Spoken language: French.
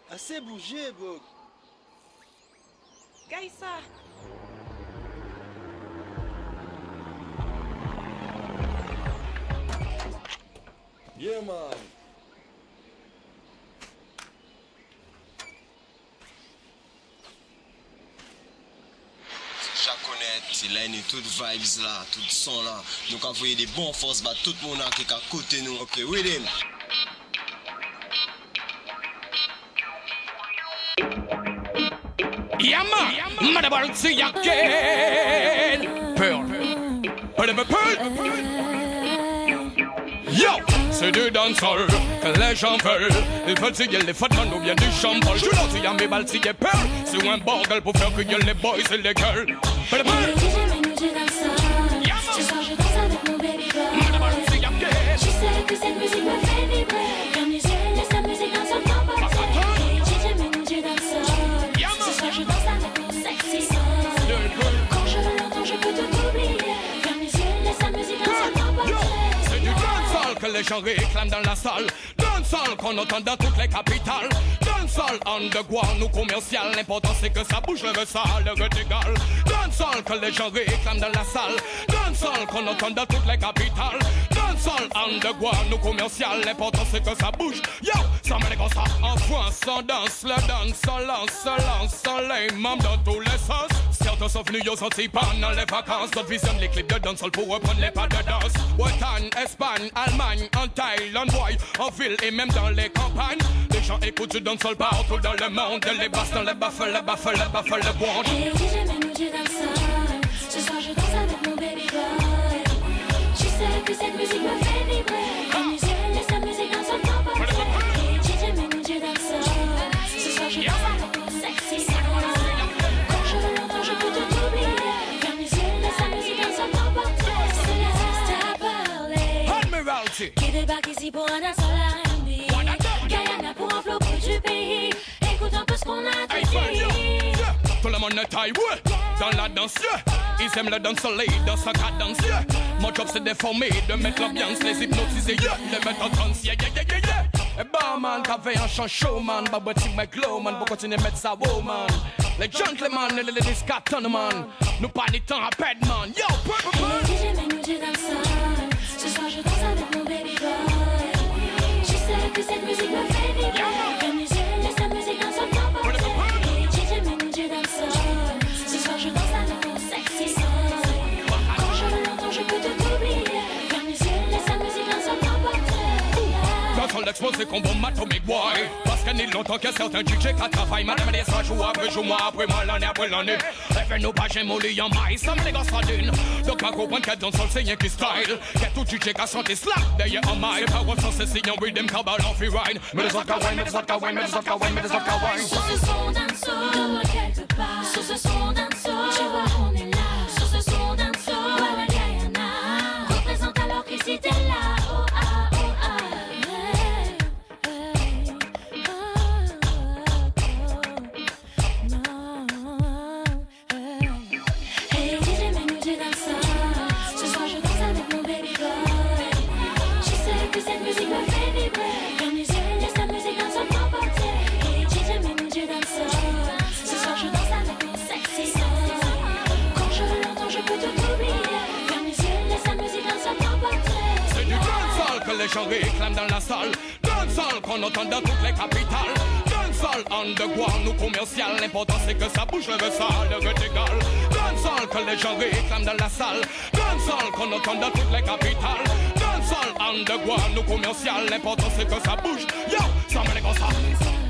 Assez bougé, bro. Gaïssa. Yeah, man. C'est là, nous toutes vibes là, tout son là. Nous avons envoyé des bons forces, bah tout le monde qui est à côté nous. Ok, with him. Yama, Madabalti again. Pearl, Pearl. Yo, c'est du dancehall que les gens veulent. Les fatigués, les fatman ou bien du champagne. Je l'entends, y'a mes balles, c'est Pearl. C'est un bordel pour faire crier les boys et les girls. J'ai jamais j'ai dans ça. Ce soir je danse avec mon baby boy. Je sais que cette musique me fait vibrer. Ferme les yeux, laisse la musique dans son temps. J'ai jamais j'ai dans ça. Ce soir je danse avec mon sexy son. Quand je l'entends, je peux tout oublier. Ferme les yeux, laisse la musique dans son temps. C'est du dancehall que les gens réclament dans la salle. Dancehall qu'on entend dans toutes les capitales. Dancehall underground ou commercial. L'important c'est que ça bouge le sale, le égal. Dancehall que les gens réclament dans la salle. Dancehall qu'on entend dans toutes les capitales. Dancehall underground ou commercial. L'important c'est que ça bouge. Yo, ça me comme ça. En France on danse, le dancehall lance les membres dans tous les sens. Certains sont venus aux Antilles pendant les vacances. D'autres visionnent les clips de dancehall pour reprendre les pas de danse. Bretagne, Espagne, Allemagne, en Thaïlande, boy, en ville et même dans les campagnes. Les gens écoutent du dancehall partout dans le monde. Les basses dans les baffles, les baffles, les baffles, les boîtes. Et j'ai jamais j'ai dans ça. Ce soir je danse avec mon baby boy. Je sais que cette musique me fait vibrer. Ferme les yeux, laisse la musique dans son temps. Et j'ai jamais j'ai dans ça. Ce soir je danse avec mon sexy son. Quand je l'entends, je peux tout oublier. Ferme les yeux, laisse la musique dans son temps. C'est la parler. Admiralty. Qui débarque ici pour un seul R&B. Guyana pour un flow plus du pays. Écoute un peu ce qu'on a Hey, dit. tout le monde est taille, ouais. Dans la danse, yeah. Ils aiment le dancehall, ils dansent à cadence, yeah. Mon job c'est déformer, de mettre l'ambiance, les hypnotiser, yeah. Les mettre en transe, yeah. Et barman, t'avais un chant showman, babati McGlow, man, pour continuer à mettre ça wow, man. Les gentlemen, les ladies carton, man. Nous pas ni temps à perdre, man. Yo, J'ai jamais j'ai dans ça. Ce soir je danse avec mon baby boy. Je sais que cette musique me fait vibrer. Ferme les yeux, laisse la musique dans son temps. J'ai jamais j'ai dans ça. Ce soir je danse avec mon sexy son. Quand je l'entends, je peux tout oublier. Ferme les yeux, laisse la musique dans son temps. dans son exposé qu'on bombe atomic boy. Parce qu'il y a longtemps qu'il y a certains DJ qui travaillent. Madame les ça joue après jour, mois après mois, l'année après l'année. Lève-nous pas, j'aime au lit en maïs, ça me les gars d'une. Donc à comprendre qu'il y a dans son signe qui style. Qu'il y a tout DJ qui a chanté slap, d'ailleurs en maille. Pas voir sans ceci, en rhythm, cabal, en free ride. Mais les autres kawaii, mais les autres kawaii, mais les autres kawaii, mais les autres kawaii. Sur ce son d'un soul, quelque part. Sur ce son d'un soul, tu vois, on est là. Sur ce son d'un soul, voilà Guyana. Représente alors qu'ici t'es là. Oh ah, oh ah. Hey DJ Manu, j'ai dans ça. Ce soir je danse avec mon baby boy. Je sais que cette musique me fait vibrer. Ferme les yeux, laisse la musique dans son emporter. Hey DJ Manu, j'ai dans ça. Ce soir je danse avec mon sexy son. Quand je l'entends, je peux tout oublier. Ferme les yeux, laisse la musique dans son emporter. C'est du dancehall que les gens réclament dans la salle. Dancehall qu'on entend dans toutes les capitales. Dancehall underground ou commercial. L'important c'est que ça bouge le sale, le égal. Dancehall que les gens réclament dans la salle. Dancehall qu'on entend dans toutes les capitales. Dancehall underground ou commercial. L'important c'est que ça bouge. Yo, ça me les comme ça.